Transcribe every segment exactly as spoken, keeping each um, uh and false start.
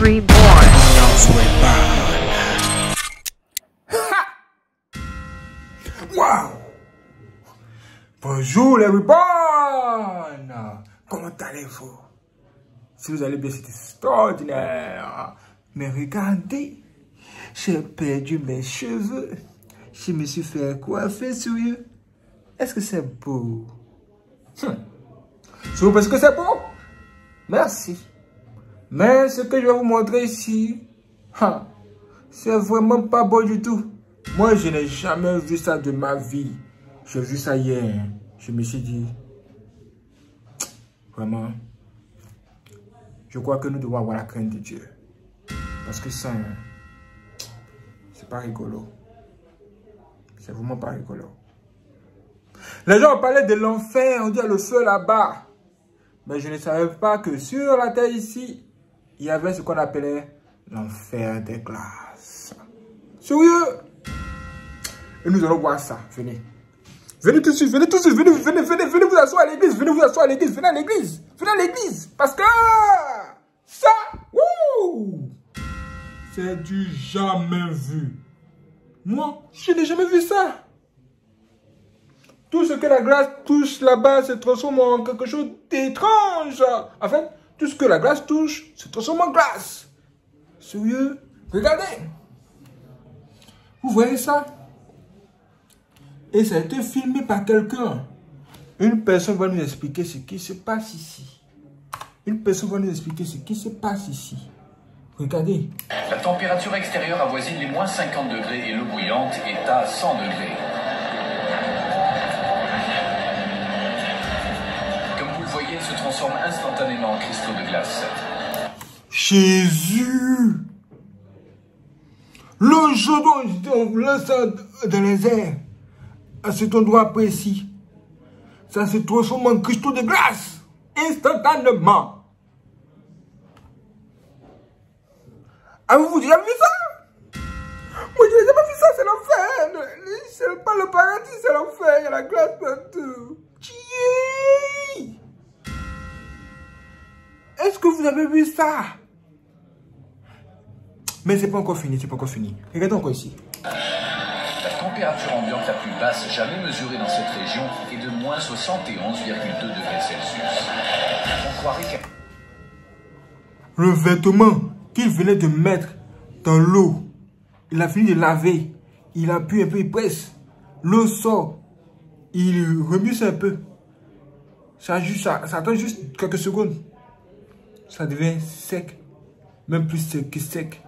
Reborn. Wow! Bonjour les Reborn! Comment allez-vous? Si vous allez bien, c'est extraordinaire. Mais regardez, j'ai perdu mes cheveux. Je me suis fait coiffer, sérieux. Est-ce que c'est beau? Hum. Si vous pensez que c'est beau? Merci. Mais ce que je vais vous montrer ici, hein, c'est vraiment pas beau du tout. Moi, je n'ai jamais vu ça de ma vie. J'ai vu ça hier. Je me suis dit, vraiment, je crois que nous devons avoir la crainte de Dieu. Parce que ça, c'est pas rigolo. C'est vraiment pas rigolo. Les gens ont parlé de l'enfer, on dit le feu là-bas. Mais je ne savais pas que sur la terre ici, il y avait ce qu'on appelait l'enfer des glaces. Sérieux? Et nous allons voir ça. Venez. Venez tout de suite, venez tout de suite, venez, venez, venez, venez vous asseoir à l'église, venez vous asseoir à l'église, venez à l'église, venez à l'église. Parce que ça, wouh, c'est du jamais vu. Moi, je n'ai jamais vu ça. Tout ce que la glace touche là-bas se transforme en quelque chose d'étrange. En fait, tout ce que la glace touche se transforme en glace. Sérieux? Regardez. Vous voyez ça? Et ça a été filmé par quelqu'un. Une personne va nous expliquer ce qui se passe ici. Une personne va nous expliquer ce qui se passe ici. Regardez. La température extérieure avoisine les moins cinquante degrés et l'eau bouillante est à cent degrés. Comme vous le voyez, elle se transforme instantanément en cristaux de glace. Jésus! Le jour dont on lance dans les airs, à cet endroit précis, ça se transforme en cristaux de glace, instantanément. Avez-vous déjà vu ça? Moi, je n'ai jamais vu ça, c'est l'enfer. C'est pas le paradis, c'est l'enfer, il y a la glace partout. Est-ce que vous avez vu ça? Mais c'est pas encore fini, c'est pas encore fini. Regardez encore ici. La température ambiante la plus basse jamais mesurée dans cette région est de moins soixante et onze virgule deux degrés Celsius. On croirait qu'elle... Le vêtement qu'il venait de mettre dans l'eau, il a fini de laver, il appuie un peu, il presse, l'eau sort, il remue un peu. Ça, juste, ça, ça attend juste quelques secondes. Ça devient sec, même plus sec que sec.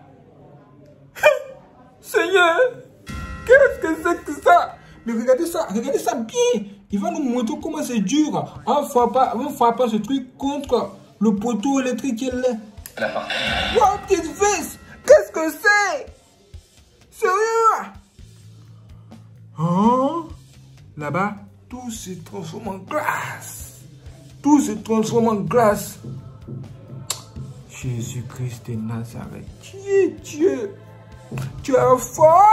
Seigneur! Qu'est-ce que c'est que ça? Mais regardez ça, regardez ça bien. Il va nous montrer comment c'est dur. On frappe, on frappe ce truc contre le poteau électrique qui est là. La partie. Wow, petite vis! Qu'est-ce que c'est? Sérieux? Hein? Là-bas, tout se transforme en glace. Tout se transforme en glace. Jésus-Christ de Nazareth. Dieu, Dieu. Tu es fort.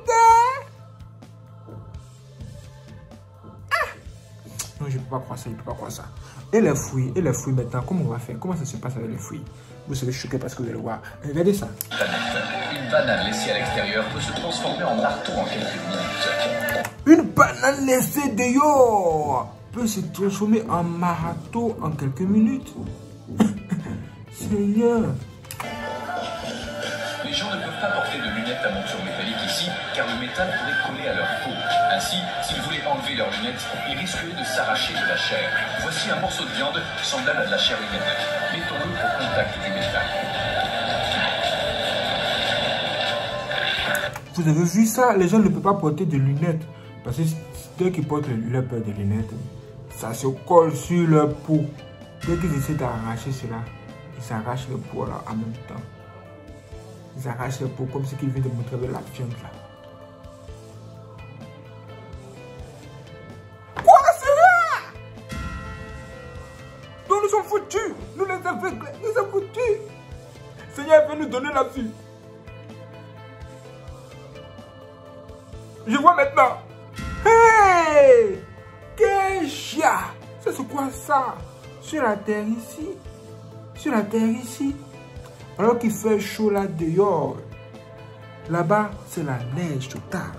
Non, je ne peux pas croire ça, je ne peux pas croire ça. Et les fruits, et les fruits maintenant, comment on va faire? Comment ça se passe avec les fruits? Vous serez choqués parce que vous allez le voir. Regardez ça. Une banane laissée à l'extérieur peut se transformer en marteau en quelques minutes. Une banane laissée dehors peut se transformer en marteau en quelques minutes. Seigneur. Les gens ne peuvent pas porter de lunettes à monture métallique ici, car le métal pourrait coller à leur peau. Ainsi, s'ils voulaient enlever leurs lunettes, ils risqueraient de s'arracher de la chair. Voici un morceau de viande semblable à de la chair humaine. Mettons-le au contact du métal. Vous avez vu ça? Les gens ne peuvent pas porter de lunettes. Parce que dès qu'ils portent leur paire de lunettes, ça se colle sur leur peau. Dès qu'ils essaient d'arracher cela, ils s'arrachent le peau là en même temps. Ils arrachent le peau comme ce qu'ils viennent de montrer avec la viande là. Quoi, c'est là? Donc nous sommes foutus. Nous les aveugles, nous sommes foutus. Seigneur veut nous donner la vie. Je vois maintenant. Hey! Keisha! Ça c'est quoi ça? Sur la terre ici? Sur la terre ici? Alors qu'il fait chaud là dehors. Là-bas, c'est la neige totale.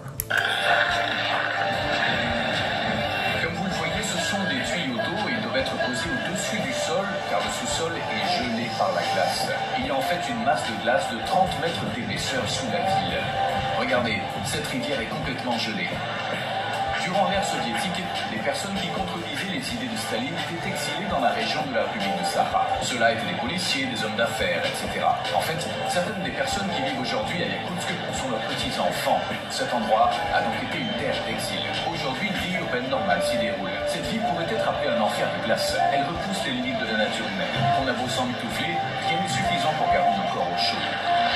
Comme vous le voyez, ce sont des tuyaux d'eau et ils doivent être posés au-dessus du sol car le sous-sol est gelé par la glace. Il y a en fait une masse de glace de trente mètres d'épaisseur sous la ville. Regardez, cette rivière est complètement gelée. Durant l'ère soviétique, les personnes qui contredisaient les idées de Staline étaient exilées dans la région de la République de Sakha. Ceux-là étaient des policiers, des hommes d'affaires, et cetera. En fait, certaines des personnes qui vivent aujourd'hui à Yakoutsk sont leurs petits-enfants. Cet endroit a donc été une terre d'exil. Aujourd'hui, une vie urbaine normale s'y déroule. Cette vie pourrait être appelée un enfer de glace. Elle repousse les limites de la nature humaine. On a beau s'emmitoufler, rien n'est suffisant pour garder nos corps au chaud.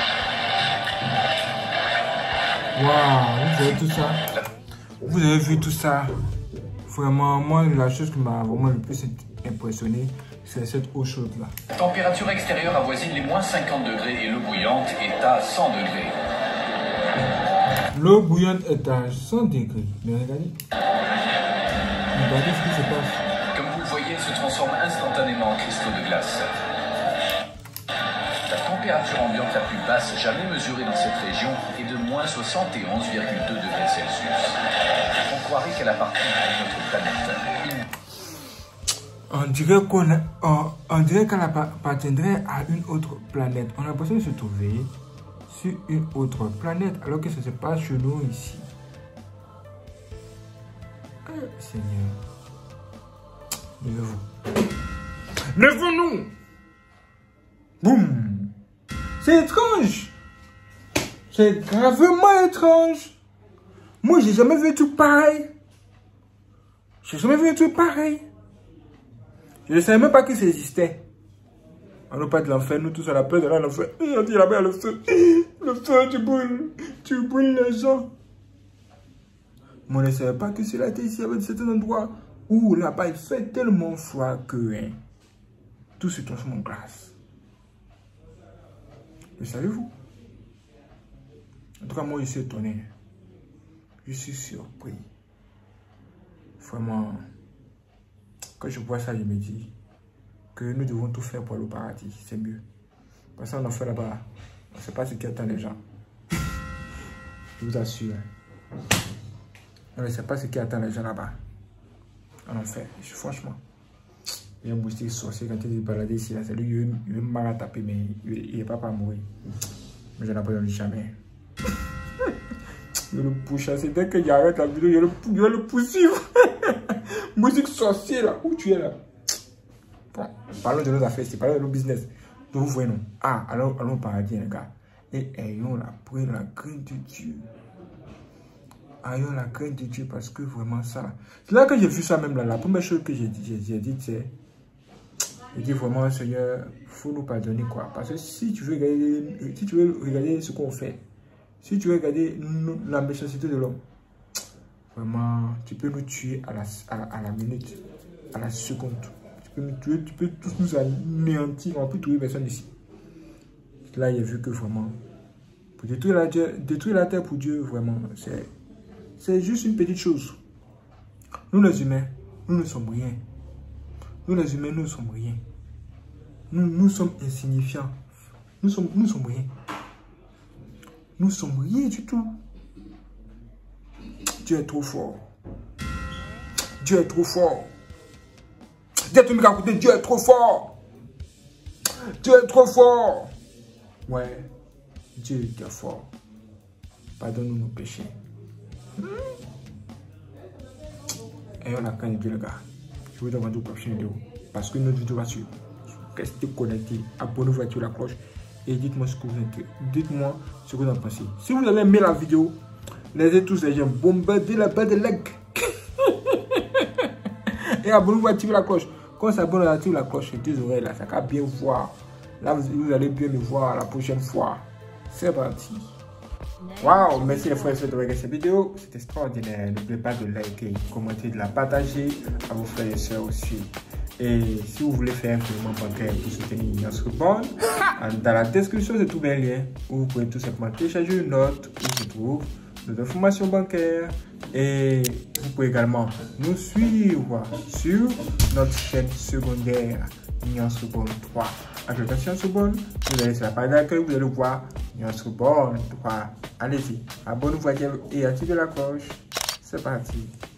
Waouh, vous avez tout ça. Vous avez vu tout ça. Vraiment, moi, la chose qui m'a vraiment le plus impressionné, c'est cette eau chaude là. La température extérieure avoisine les moins cinquante degrés et l'eau bouillante est à cent degrés. L'eau bouillante est à cent degrés. Mais regardez. Regardez ce qui se passe. Comme vous le voyez, elle se transforme instantanément en cristaux de glace. La température ambiante la plus basse jamais mesurée dans cette région est de moins soixante et onze virgule deux degrés Celsius. On croirait qu'elle appartient à une autre planète. On dirait qu'on a, on, on dirait qu'elle appartiendrait à une autre planète. On a l'impression de se trouver sur une autre planète alors que ça se passe chez nous ici. Oh, Seigneur. Levez-vous. Levez-nous. Boum. C'est étrange. C'est gravement étrange. Moi, j'ai jamais vu un truc pareil. J'ai jamais vu un truc pareil. Je ne savais même pas que ça existait. On n'a pas de l'enfer, nous tous à la peur de l'enfer. On dit là-bas le feu. Le feu, tu brûles. Tu brûles les gens. Moi, je ne savais pas que cela était ici, avec certains endroits où là-bas il fait tellement froid que hein, tout se transforme en glace. Le savez-vous? En tout cas, moi, je suis étonné. Je suis surpris. Vraiment, quand je vois ça, je me dis que nous devons tout faire pour aller au paradis. C'est mieux. Parce qu'on en fait là-bas, on ne sait pas ce qui attend les gens. Je vous assure. On ne sait pas ce qui attend les gens là-bas. En enfer. Franchement. Il y a un moustique sorcier quand il est baladé ici. C'est lui, il est mal à taper, mais il n'est pas pas à mourir. Mais je n'en ai pas jamais. Je le pousse. C'est dès qu'il arrête la vidéo, je vais le poursuivre. Musique sorcier là. Où tu es là? Bon, parlons de nos affaires ici. Parlons de nos business. Donc vous voyez non. Ah, allons, allons au paradis les gars. Et ayons la prière, la crainte de Dieu. Ayons la crainte de Dieu parce que vraiment ça. C'est là que j'ai vu ça même là. La première chose que j'ai dit, j'ai dit c'est. Je dis vraiment, Seigneur, il faut nous pardonner quoi. Parce que si tu veux regarder, si tu veux regarder ce qu'on fait, si tu veux regarder nous, la méchanceté de l'homme, vraiment, tu peux nous tuer à la, à, à la minute, à la seconde. Tu peux nous tuer, tu peux tous nous anéantir, on peut trouver personne ici. Là, il a vu que vraiment, pour détruire la terre, détruire la terre pour Dieu, vraiment, c'est, c'est juste une petite chose. Nous les humains, nous ne sommes rien. Nous les humains, nous ne sommes rien. Nous, nous sommes insignifiants. Nous sommes, nous sommes rien. Nous sommes rien du tout. Dieu est trop fort. Dieu est trop fort. Dites-moi qu'à côté, Dieu est trop fort. Dieu est trop fort. Ouais, Dieu est très fort. Pardonne-nous nos péchés. Et on a quand même Dieu, les gars. Je vous demande aux prochaines vidéos. Parce que notre vidéo va suivre. Restez connectés. Abonnez-vous, activez la cloche. Et dites-moi ce que vous en dites-moi ce que vous en pensez. Si vous avez aimé la vidéo, laissez tous les gens bombarder la barre de like. Et abonnez-vous, activez la cloche. Quand on s'abonne, on active la cloche sur tes oreilles là. Ça va bien voir. Là, vous allez bien me voir la prochaine fois. C'est parti. Waouh, merci les frères et sœurs de regarder cette vidéo. C'est extraordinaire. N'oubliez pas de liker, commenter, de la partager à vos frères et sœurs aussi. Et si vous voulez faire un virement bancaire pour soutenir notre bande, dans la description, c'est tout un lien où vous pouvez tout simplement télécharger une note où se trouve nos informations bancaires. Et vous pouvez également nous suivre sur notre chaîne secondaire Nuance Bond trois. application Sorbonne. Vous allez sur la page d'accueil, vous allez voir, il y a Sorbonne trois. Allez-y, abonnez-vous et activez la cloche. C'est parti.